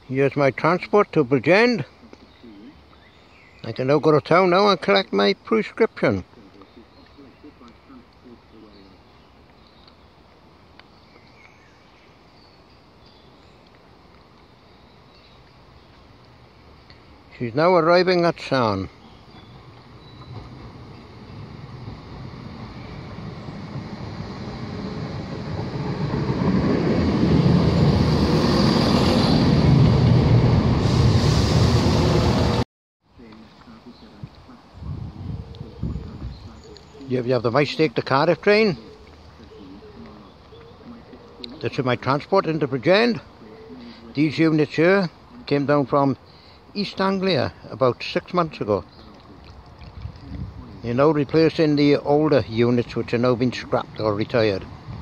Here's my transport to Bridgend. I can now go to town now and collect my prescription. She's now arriving at Sarn. You have the Maesteg to Cardiff train. That's my transport into Bridgend. These units here came down from East Anglia about 6 months ago. They're now replacing the older units which are now being scrapped or retired.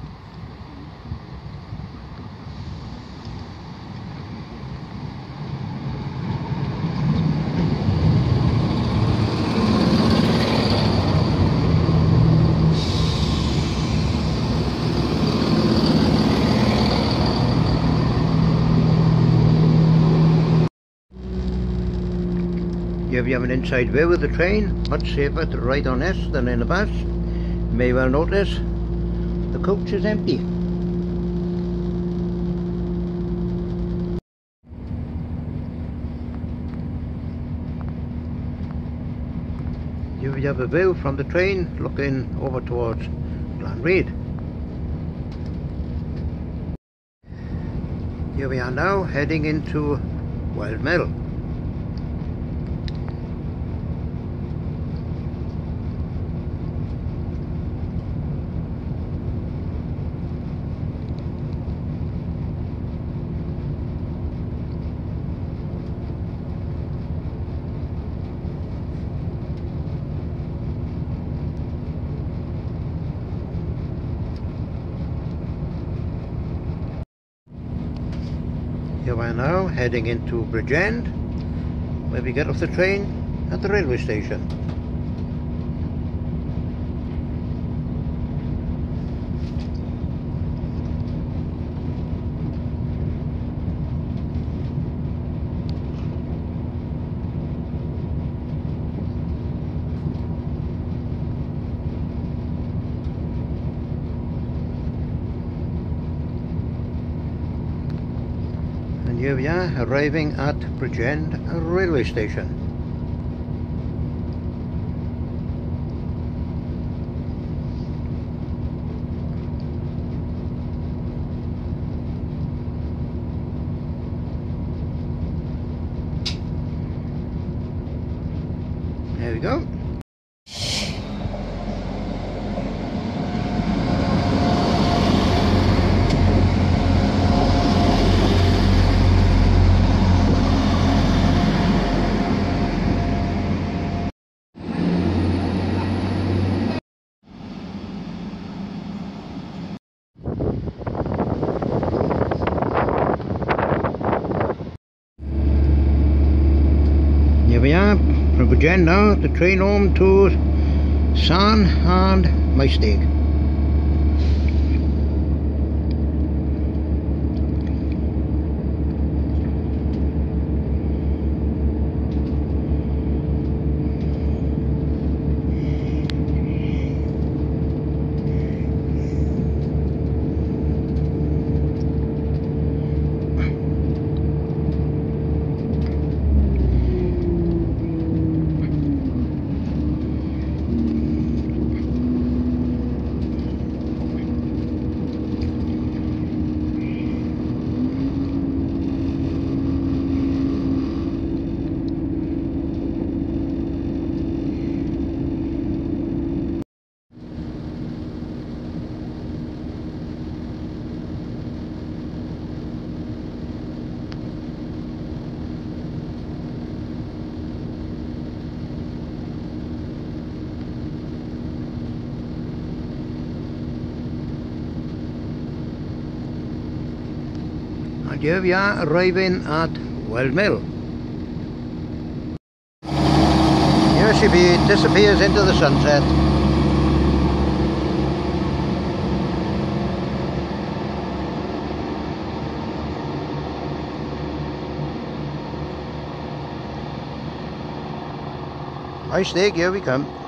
Here we have an inside view of the train, much safer to ride on this than in a bus. You may well notice the coach is empty. Here we have a view from the train looking over towards Glanreid. Here we are now heading into Wildmill. Here we are now heading into Bridgend, where we get off the train at the railway station. Here we are, arriving at Bridgend railway station. There we go. Here we are from Bridgend now, the train home to Sarn and Maesteg. And here we are arriving at Wildmill. Here she disappears into the sunset. Hi Snake, here we come.